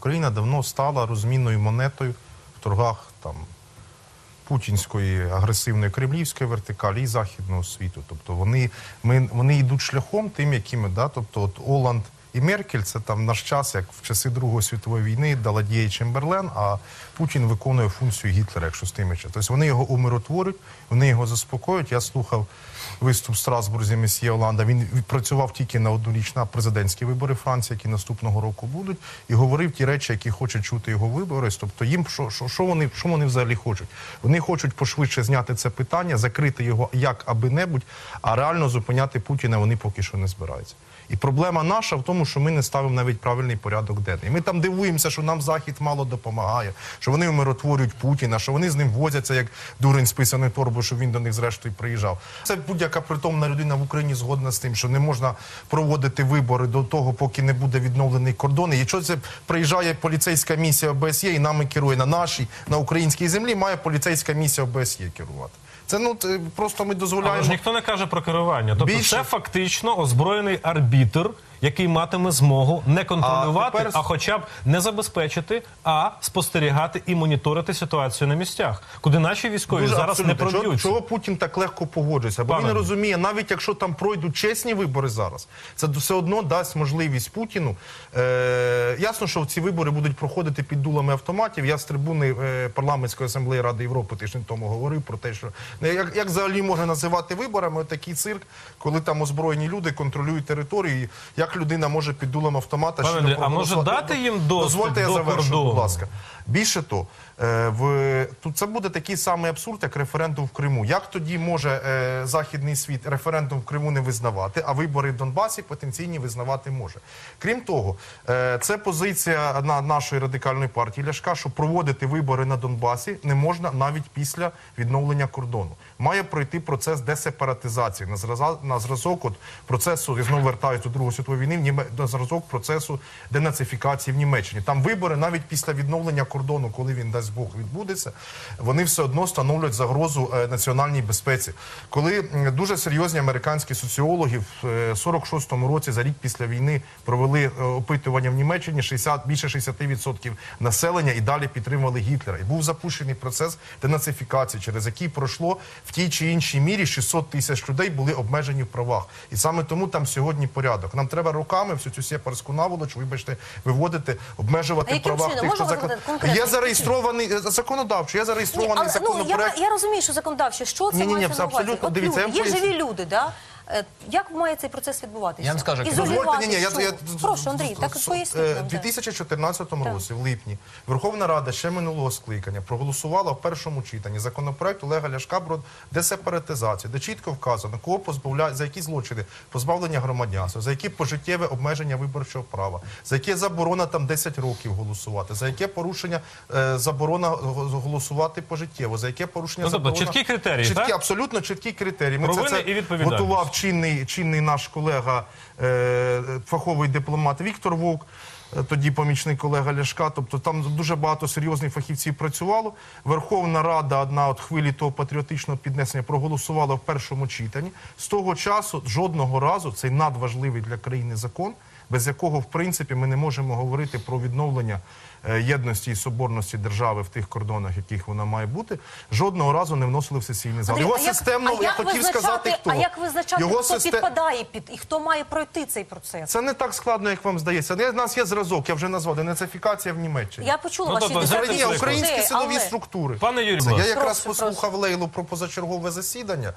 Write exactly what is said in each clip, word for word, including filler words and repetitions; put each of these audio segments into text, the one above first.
Україна давно стала розмінною монетою в торгах там путінської агресивної кремлівської вертикалі і західного світу. Тобто вони, ми, вони йдуть шляхом тим, якими, да, тобто от Оланд і Меркель, це там наш час, як в часи Другої світової війни, Даладіє і Чемберлен, а Путін виконує функцію Гітлера, якщо з тими часом. Тобто вони його умиротворюють, вони його заспокоюють. Я слухав виступ в Страсбурзі месьє Оланда, він відпрацював тільки на одну річ на президентські вибори Франції, які наступного року будуть, і говорив ті речі, які хочуть чути його вибори. Тобто їм, що, що, що, вони, що вони взагалі хочуть? Вони хочуть пошвидше зняти це питання, закрити його як аби-небудь, а реально зупиняти Путіна вони поки що не збираються. І проблема наша в тому, що ми не ставимо навіть правильний порядок денний. Ми там дивуємося, що нам Захід мало допомагає, що вони умиротворюють Путіна, що вони з ним возяться, як дурень з писаною торбою, щоб він до них зрештою приїжджав. Це будь-яка притомна людина в Україні згодна з тим, що не можна проводити вибори до того, поки не буде відновлений кордон. І якщо це приїжджає поліцейська місія О Б С Є і нами керує на нашій, на українській землі, має поліцейська місія О Б С Є керувати. Це, ну, просто ми дозволяємо... Але ж ніхто не каже про керування. Тобто Більше... це фактично озброєний арбітр, який матиме змогу не контролювати, а, тепер... а хоча б не забезпечити, а спостерігати і моніторити ситуацію на місцях, куди наші військові Дуже зараз абсолютно. не проб'ються. Чого, чого Путін так легко погоджується? Бо Пане. він розуміє, навіть якщо там пройдуть чесні вибори зараз, це все одно дасть можливість Путіну. Е, ясно, що ці вибори будуть проходити під дулами автоматів. Я з трибуни е, парламентської асамблеї Ради Європи тиждень тому говорив про те, що як, як взагалі можна називати виборами такий цирк, коли там озброєні люди контролюють територію, як людина може під дулом автомата... Пане Андрій, а може дати їм доступ Дозвольте, я до завершу, кордону? Будь ласка. Більше того, е, в, тут це буде такий самий абсурд, як референдум в Криму. Як тоді може е, західний світ референдум в Криму не визнавати, а вибори в Донбасі потенційні визнавати може? Крім того, е, це позиція на нашої радикальної партії Ляшка, що проводити вибори на Донбасі не можна навіть після відновлення кордону. Має пройти процес десепаратизації на зразок, на зразок от процесу, я знову вертаюся до Другої світової війни, на зразок процесу денацифікації в Німеччині. Там вибори навіть після відновлення кордону, коли він, дасть Бог, відбудеться, вони все одно становлять загрозу е, національній безпеці. Коли е, дуже серйозні американські соціологи в е, сорок шостому році, за рік після війни, провели е, опитування в Німеччині, шістдесят, більше шістдесят відсотків населення і далі підтримували Гітлера. І був запущений процес денацифікації, через який пройшло в тій чи іншій мірі шістсот тисяч людей були обмежені в правах. І саме тому там сьогодні порядок. Нам треба руками всю цю сепарську наволоч, вибачте, виводити, обмежувати в правах тих, хто закон... Є зареєстрований законодавчо, є зареєстрований ні, законопроект. Ну, я, я розумію, що законодавчо. Що це ні, ні, мається ні, на увазі? абсолютно, От дивіться, люди, я є поясню. живі люди, да? Як має цей процес відбуватися? Я вам скажу, Ізолювати, ні, ні, я, що? я, Прошу, Андрій, так поясніть нам. У дві тисячі чотирнадцятому році, в липні, Верховна Рада ще минулого скликання проголосувала в першому читанні законопроект Олега Ляшка про десепаратизацію, де чітко вказано, кого позбавляють, за які злочини позбавлення громадянства, за які пожиттєве обмеження виборчого права, за яке заборона там десять років голосувати, за яке порушення е, заборона голосувати пожиттєво, за яке порушення ну, тобто, заборона... чіткі критерії, чіткі, так? Абсолютно чіткі критерії. Ми Провини це, і це готував чинний, чинний наш колега, е, фаховий дипломат Віктор Вовк, тоді помічник колега Ляшка. Тобто там дуже багато серйозних фахівців працювало. Верховна Рада, одна от хвилі того патріотичного піднесення, проголосувала в першому читанні. З того часу жодного разу цей надважливий для країни закон, без якого, в принципі, ми не можемо говорити про відновлення єдності і соборності держави в тих кордонах, яких вона має бути, жодного разу не вносили в сесійний зал. Андрій, Його а як, системно, а я хотів сказати, хто. А як визначати, Його хто систем... підпадає під, і хто має пройти цей процес? Це не так складно, як вам здається. У нас є зразок, я вже назвав, денацифікація в Німеччині. Я почула Ну, ваші тобто, десятки взяти українські людей, силові але... структури. Пане Юрію, я якраз прошу, послухав прошу. Лейлу про позачергове засідання,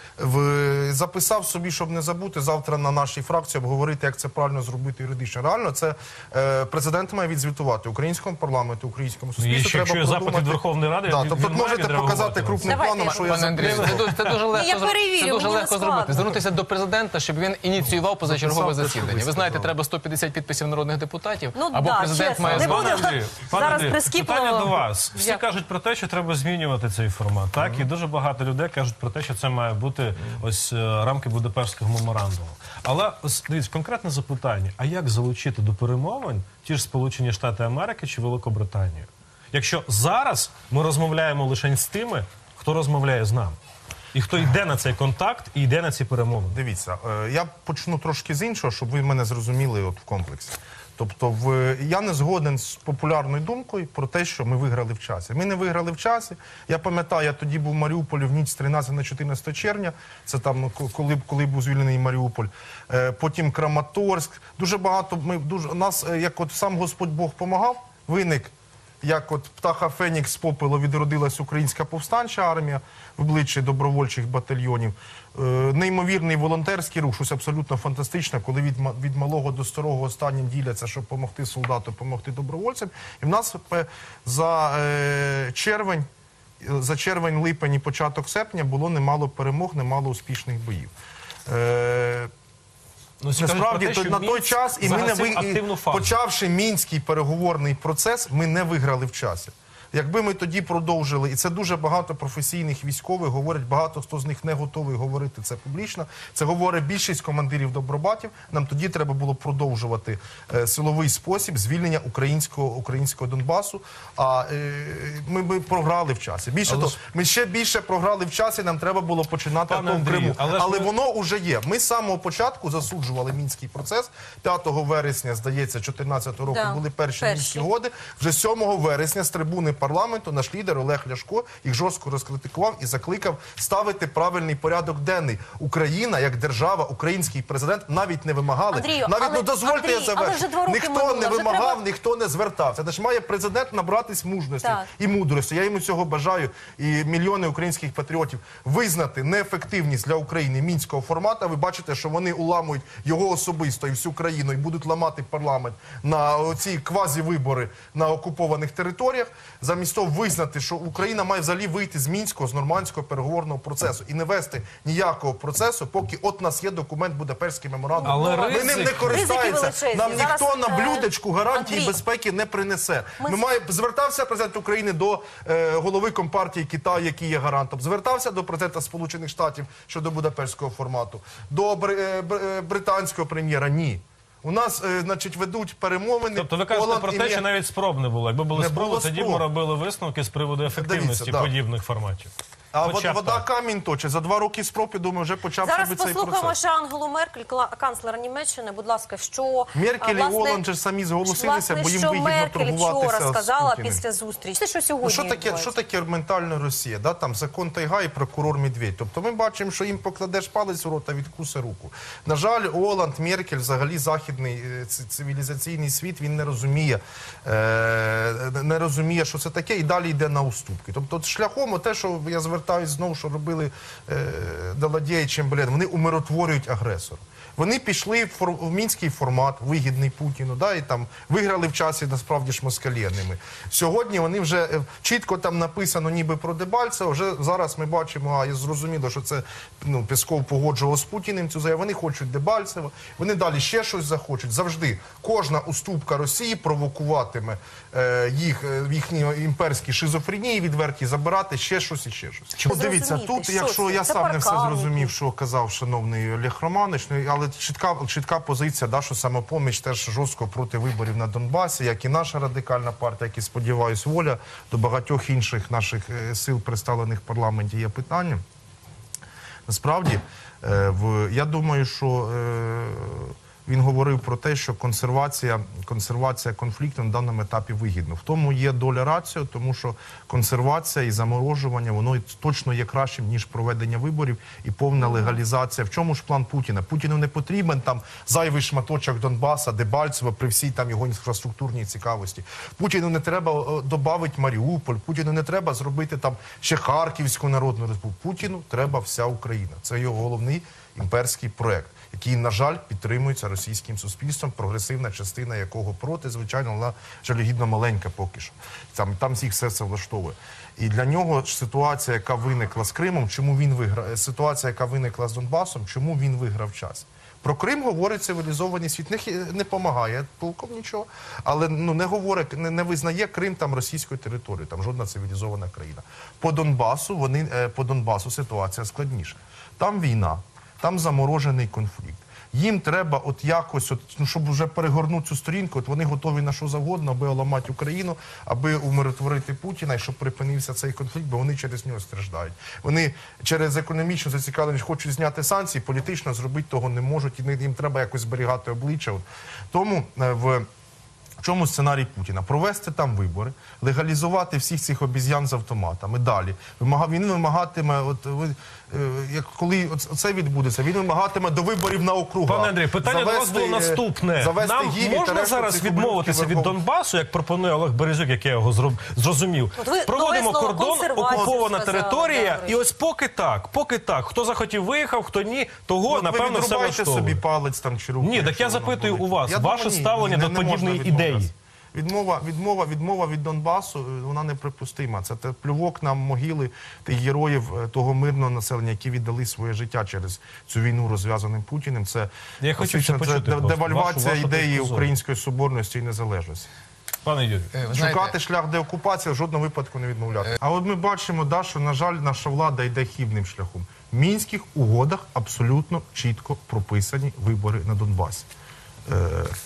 в... записав собі, щоб не забути, завтра на нашій фракції обговорити, як це правильно зробити юридично. Реально, це е, президент має відзвітувати українському парламенту, українському суспільству. Треба продумати. Запит від Верховної Ради, да, він, тобто він можете показати крупним Давайте, планом, що я Пане Андрію, запитав. це, це дуже легко, я перевірю, це дуже мені легко не зробити. складно. Звернутися до президента, щоб він ініціював позачергове Записав, засідання. що ви Ви знаєте, сказали. треба сто п'ятдесят підписів народних депутатів, Ну, або да, президент чесно. має Не звати. буде. Пане Андрію, пане Зараз Андрію, прискіпливо. питання до вас. Всі Як? кажуть про те, що треба змінювати цей формат, так? І дуже багато людей кажуть про те, що це має бути ось е, рамки Будапештського меморандуму. Але ось, дивіться, конкретне запитання. А як залучити до перемовин ті ж Сполучені Штати Америки чи Великобританію? Якщо зараз ми розмовляємо лише з тими, хто розмовляє з нами. І хто йде на цей контакт і йде на ці перемовини. Дивіться, е, я почну трошки з іншого, щоб ви мене зрозуміли от в комплексі. Тобто, в я не згоден з популярною думкою про те, що ми виграли в часі. Ми не виграли в часі. Я пам'ятаю, я тоді був в Маріуполі в ніч з тринадцятого на чотирнадцяте червня. Це там коли коли був звільнений Маріуполь. Е, потім Краматорськ. Дуже багато. Ми дуже нас, як от сам Господь Бог помагав, виник. Як от птаха Фенікс з попелу відродилась українська повстанча армія в обличчі добровольчих батальйонів. Е, неймовірний волонтерський рух, щось абсолютно фантастичне, коли від, від малого до старого останнім діляться, щоб допомогти солдату, допомогти добровольцям. І в нас е, за е, червень, за червень, липень і початок серпня було немало перемог, немало успішних боїв. Е, Ну, всі кажуть Насправді, про те, то, що на той Мінськ час, і ми не загасив ви, активну і, фазу. почавши мінський переговорний процес, ми не виграли в часі. Якби ми тоді продовжили, і це дуже багато професійних військових говорять, багато хто з них не готовий говорити це публічно. Це говорить більшість командирів добробатів. Нам тоді треба було продовжувати е, силовий спосіб звільнення українського українського Донбасу. А е, ми би програли в часі. Більше Але того, ж- ми ще більше програли в часі. Нам треба було починати Пане атом в Андрію, Криму. але Але, ж ми- воно вже є. Ми з самого початку засуджували мінський процес. п'ятого вересня, здається, чотирнадцятого року Да, були перші, перші. мінські угоди. Вже сьомого вересня з трибуни парламенту наш лідер Олег Ляшко їх жорстко розкритикував і закликав ставити правильний порядок денний. Україна, як держава, український президент навіть не вимагали. Андрію, навіть, але- ну дозвольте, Андрій, я завершу. але вже два роки Ніхто минуло, не вже вимагав, треба- ніхто не звертався. Тож має президент набратись мужності Так. і мудрості. Я йому цього бажаю. І мільйони українських патріотів визнати неефективність для України мінського формату. Ви бачите, що вони уламують його особисто і всю країну і будуть ламати парламент на ці квазівибори на окупованих територіях. Замість того визнати, що Україна має взагалі вийти з мінського, з нормандського переговорного процесу і не вести ніякого процесу, поки от нас є документ Будапештський меморандум. Але Ми ним не ризик- користаємося. Ризики величезні. Нам ніхто Зараз, на е, блюдечку гарантії Андрій, безпеки не принесе. Ми Ми з- має звертався президент України до е, голови Компартії Китаю, який є гарантом. Звертався до президента Сполучених Штатів щодо Будапештського формату. До бри- е, бр- е, британського прем'єра ні. У нас, е, значить, ведуть перемовини. Тобто ви кажете Голланд про і те, Мє- що навіть спроб не було. Якби були Не спроби, було тоді спроб. ми робили висновки з приводу ефективності да. подібних форматів. А Хоча вод- б вода так. камінь точить. За два роки спроб, я думаю, вже почав Зараз собі цей послухаємо процес. ще Ангелу Меркель, кла- канцлера Німеччини. Будь ласка, що Меркель а, і Голланд же ж самі зголосилися, власне, бо їм що вигідно Меркель торгуватися вчора з сказала Путіним. після зустрічі. Це що сьогодні Ну, що таке, відбувається? що таке ментальна Росія? Да? Там закон тайга і прокурор Медведь. Тобто ми бачимо, що їм покладеш палець у рот, а відкусе руку. На жаль, Голланд, Меркель, взагалі західний е, ц- цивілізаційний світ, він не розуміє, е, не розуміє, що це таке, і далі йде на уступки. Тобто от шляхом, о те, що я звертаюсь знову, що робили е, Даладєй і Чемберлен, вони умиротворюють агресора. Вони пішли в, фор... в мінський формат, вигідний Путіну, да, і там виграли в часі, насправді ж москалєними. Сьогодні вони вже е, чітко там написано ніби про Дебальцево, вже зараз ми бачимо, а я зрозуміло, що це ну, Песков погоджував з Путіним цю заяву, вони хочуть Дебальцево, вони далі ще щось захочуть. Завжди кожна уступка Росії провокуватиме е, їх, е, в їхній імперській шизофренії відверті забирати ще щось і ще щось. Чому? Дивіться, Зрозуміти, тут, що якщо це? я Це сам не все паркани. зрозумів, що казав шановний Олег Романович, ну, але чітка, чітка позиція, да, що самопоміч теж жорстко проти виборів на Донбасі, як і наша радикальна партія, як і, сподіваюсь, воля, до багатьох інших наших е, сил, представлених в парламенті, є питання. Насправді, е, в, я думаю, що е, він говорив про те, що консервація, консервація конфлікту на даному етапі вигідна. В тому є доля раціо, тому що консервація і заморожування, воно точно є кращим, ніж проведення виборів і повна легалізація. В чому ж план Путіна? Путіну не потрібен там зайвий шматочок Донбаса, Дебальцево, при всій там його інфраструктурній цікавості. Путіну не треба додати Маріуполь, Путіну не треба зробити там ще Харківську Народну Республіку. Путіну треба вся Україна. Це його головний імперський проект, який, на жаль, підтримується російським суспільством, прогресивна частина якого проти, звичайно, вона жалюгідно маленька поки що. Там, там всіх все це влаштовує. І для нього ж ситуація, яка виникла з Кримом, чому він виграв, ситуація, яка виникла з Донбасом, чому він виграв час. Про Крим говорить цивілізований світ, не, не допомагає толком нічого, але ну, не говорить, не, не визнає Крим там російською територією, там жодна цивілізована країна. По Донбасу, вони, е, по Донбасу ситуація складніша. Там війна, там заморожений конфлікт. Їм треба от якось, от, ну, щоб вже перегорнути цю сторінку, от вони готові на що завгодно, аби оламати Україну, аби умиротворити Путіна, і щоб припинився цей конфлікт, бо вони через нього страждають. Вони через економічну зацікавленість хочуть зняти санкції, політично зробити того не можуть, і їм треба якось зберігати обличчя. От. Тому е, в чому сценарій Путіна? Провести там вибори, легалізувати всіх цих обіз'ян з автоматами. Далі Вимага- він вимагатиме, от ви е, як коли оц- це відбудеться, він вимагатиме до виборів на округах. Пане Андрій, питання до вас було е, наступне. завести Нам гілі та можна решту зараз цих відмовитися ублюдків від Верхов- Донбасу, як пропонує Олег Березюк, як я його зроб- зрозумів. От ви Проводимо нове слово кордон, «консервацію» окупована сказали, територія, да, і ось поки так, поки так. Хто захотів виїхав, хто ні, того, От ви напевно, все відрубайте влаштовує. собі палець там чи руку. Ні, так якщо я воно запитую болить. у вас, Я ваше думаю, ні, ставлення ні, до не можна подібної відмовлятися. ідеї. Відмова, відмова, відмова від Донбасу, е, вона неприпустима. Це те плювок на могили тих героїв е, того мирного населення, які віддали своє життя через цю війну розв'язаним Путіним. Це, Я хочу фактично, це це почути де- просто, девальвація вашу- вашу ідеї точку зору. української соборності і незалежності. Пане Юрію. Е, ви знаєте, Шукати шлях деокупації, в жодному випадку не відмовляти. А от ми бачимо, да, що, на жаль, наша влада йде хибним шляхом. В Мінських угодах абсолютно чітко прописані вибори на Донбасі. Е,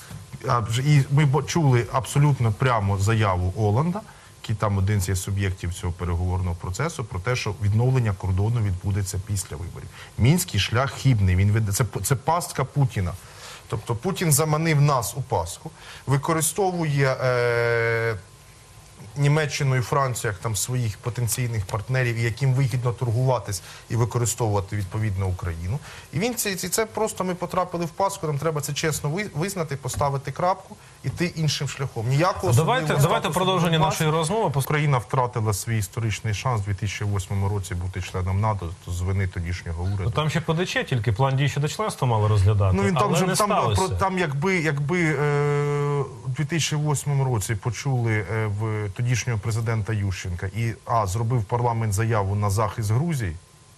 а вже- і ми бо- чули абсолютно прямо заяву Оланда, який там один з є суб'єктів цього переговорного процесу, про те, що відновлення кордону відбудеться після виборів. Мінський шлях хибний. Він веде це, це пастка Путіна. Тобто Путін заманив нас у пастку, використовує е, Німеччину і Францію як там своїх потенційних партнерів, і яким вигідно торгуватись і використовувати відповідно Україну. І він це, це, це просто ми потрапили в пастку, нам треба це чесно ви- визнати, поставити крапку, іти іншим шляхом. Ніякого Давайте, особливого давайте статусу продовження Донбасу. нашої розмови. Україна втратила свій історичний шанс у дві тисячі восьмому році бути членом НАТО з вини тодішнього уряду. Ну, там ще по ДЧ, тільки план дій щодо членства мали розглядати, Ну він там але же не там, сталося. про там, якби якби е, у дві тисячі восьмому році почули е, в тодішнього президента Ющенка і а зробив парламент заяву на захист Грузії.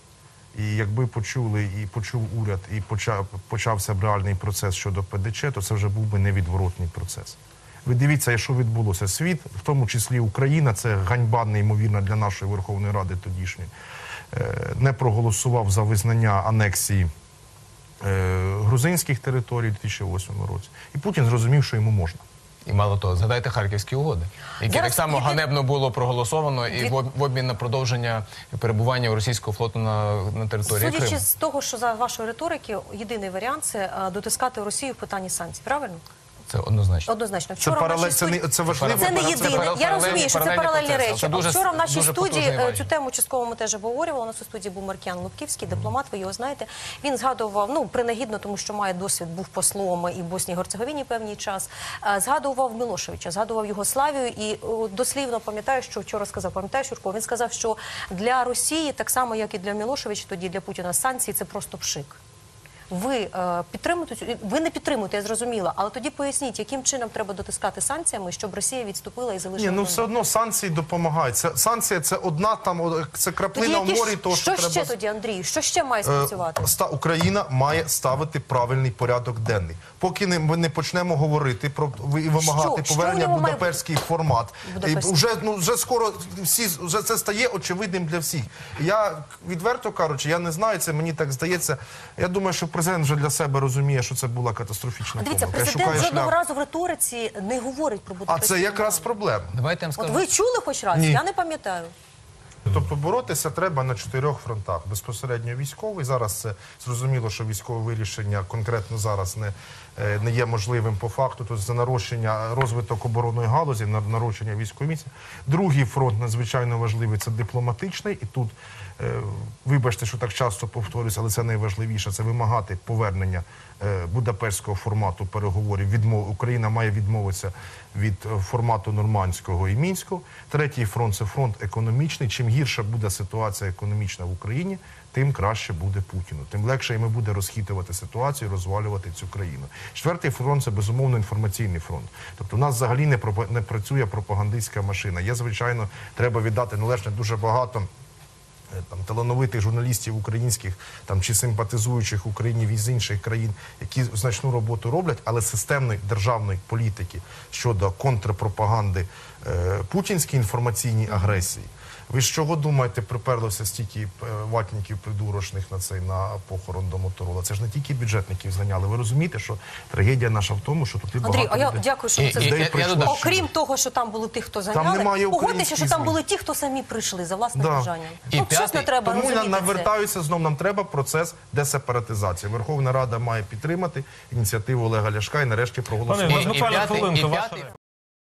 І якби почули і почув уряд, і почав почався б реальний процес щодо ПДЧ, то це вже був би невідворотний процес. Ви дивіться, що відбулося. Світ, в тому числі Україна, це ганьба неймовірна для нашої Верховної Ради тодішньої, е, не проголосував за визнання анексії е, грузинських територій у дві тисячі восьмому році. І Путін зрозумів, що йому можна. і мало того, згадайте Харківські угоди, які Зараз так само від- ганебно було проголосовано і від- в об- в обмін на продовження перебування російського флоту на, на території Судячи Криму. з того, що за вашої риторики, єдиний варіант це е, дотискати Росію в питанні санкцій. Правильно? Це однозначно. Це Це паралель, це не це важливо. Це не Це єдине. паралельні- Я розумію, що це паралельні паралельні процеси. речі. Це дуже- А вчора в нашій дуже студії потужний е, важіль. цю тему частково ми теж обговорювали. У нас у студії був Маркіян Лубківський, дипломат, ви його знаєте. Він згадував, ну, принагідно, тому що має досвід, був послом і в Боснії і Герцеговіні певний час. Е, Згадував Мілошевича, згадував Югославію і о, дослівно пам'ятаю, що вчора сказав, пам'ятаєш, Юрко, він сказав, що для Росії, так само, як і для Мілошевича, тоді для Путіна санкції – це просто пшик. Ви е, підтримуєте цю- ви не підтримуєте, я зрозуміла, але тоді поясніть, яким чином треба дотискати санкціями, щоб Росія відступила і залишила. Ні, ну Донбас? все одно санкції допомагають. Це санкція це одна там о, це Тоді краплина в які ж- морі. Того що що ще треба тоді, Андрій? Що ще має Е, спрацювати? ста- Україна має ставити правильний порядок денний. Поки не, ми не почнемо говорити про ви- і вимагати Що? повернення Що в ньому має Будапештський формат. Будапештський. І вже ну вже скоро всі вже це стає очевидним для всіх. Я відверто кажучи, я не знаю, це мені так здається. Я думаю, що президент вже для себе розуміє, що це була катастрофічна Дивіться, помилка. президент Шукає жодного шлях. разу в риториці не говорить про А Будапештський це якраз меморандум. проблема. Давайте я вам От скажу. ви чули хоч раз? Ні. Я не пам'ятаю. Тобто боротися треба на чотирьох фронтах. Безпосередньо військовий. Зараз це зрозуміло, що військове вирішення конкретно зараз не, е, не є можливим по факту. Тобто це нарощення, розвиток оборонної галузі, на- нарощення військової місії. Другий фронт надзвичайно важливий – це дипломатичний. І тут, е, вибачте, що так часто повторюся, але це найважливіше – це вимагати повернення е, будапештського формату переговорів. Відмов... Україна має відмовитися від е, формату нормандського і мінського. Третій фронт – це фронт економічний. Чим гірша буде ситуація економічна в Україні, тим краще буде Путіну. Тим легше йому буде розхитувати ситуацію, розвалювати цю країну. Четвертий фронт – це, безумовно, інформаційний фронт. Тобто у нас взагалі не, пропа- не працює пропагандистська машина. Є, звичайно, треба віддати належне дуже багато е, там талановитих журналістів українських там чи симпатизуючих Україні з інших країн, які значну роботу роблять, але системної державної політики щодо контрпропаганди е, путінській інформаційній агресії. Ви з чого думаєте, приперлося стільки е, ватників придурочних на цей на похорон до Моторола? Це ж не тільки бюджетників зайняли. Ви розумієте, що трагедія наша в тому, що тут і Андрій, багато а я людей. дякую, що ви І- це і- зробили. я- я додам. Окрім того, що там були ті, хто зайняли, немає погодьтеся, що українськізму. там були ті, хто самі прийшли за власним Да. бажанням. І Ну, щось не п'ятий- треба Тому я розуміти це. навертаюся знов. Нам треба процес десепаратизації. Верховна Рада має підтримати ініціативу Олега Ляшка і нарешті проголосувати. Пане, І- і буквально п'ятий- хвилинку, і ваша п'ятий- реакція.